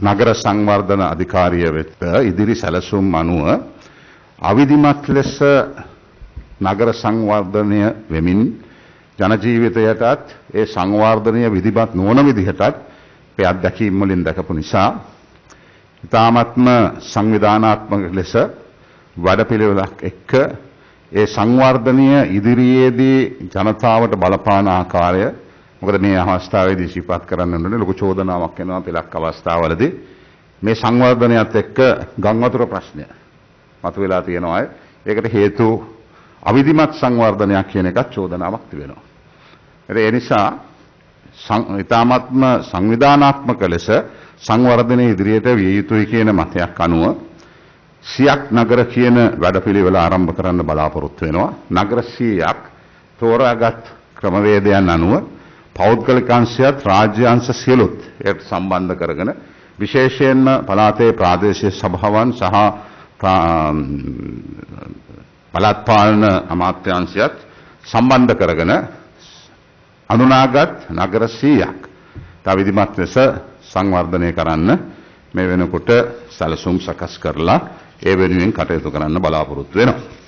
නගර සංවර්ධන අධිකාරිය වෙත ඉදිරි සැලසුම් අනුව අවිධිමත් ලෙස නගර සංවර්ධනය වෙමින් ජන ජීවිතයටත් ඒ සංවර්ධනය විධිමත් නොවන විදිහටත් අපේ අත්දැකීම් වලින් දැකපු නිසා ඉතාමත්ම සංවිධානාත්මක ලෙස වැඩපිළිවෙලක් එක්ක ඒ සංවර්ධනය ඉදිරියේදී ජනතාවට බලපාන ආකාරය මොකද මේ අවස්ථාවේදී සිපත් කරන්න ඕනේ ලොකු චෝදනාවක් එනවා පෙළක් අවස්ථාවවලදී මේ සංවර්ධනයත් එක්ක ගම් වතුර ප්‍රශ්නය මතුවලා තියෙනවා ඒකට හේතු අවිධිමත් සංවර්ධනයක් කියන එකත් චෝදනාවක් තිබෙනවා ඒ නිසා ඉතාමත්ම සංවිධානාත්මක ලෙස සංවර්ධනයේ ඉදිරියට විය යුතුයි කියන මතයක් අනුව සියක් නගර කියන වැඩපිළිවෙල ආරම්භ කරන්න බලාපොරොත්තු වෙනවා නගර 100ක් තෝරාගත් ක්‍රමවේදයන් අනුව පෞද්ගලික අංශයත් රාජ්‍ය අංශ සියලුත් ඒකට සම්බන්ධ කරගෙන විශේෂයෙන්ම පළාතේ ප්‍රාදේශීය සභාවන් සහ පළාත් පාලන අමාත්‍යාංශයත් සම්බන්ධ කරගෙන අනුනාගත් නගර 100ක් තව විධිමත් ලෙස සංවර්ධනය කරන්න මේ වෙනකොට සැලසුම් සකස් කරලා ඒ වෙනුවෙන් කටයුතු කරන්න බලාපොරොත්තු වෙනවා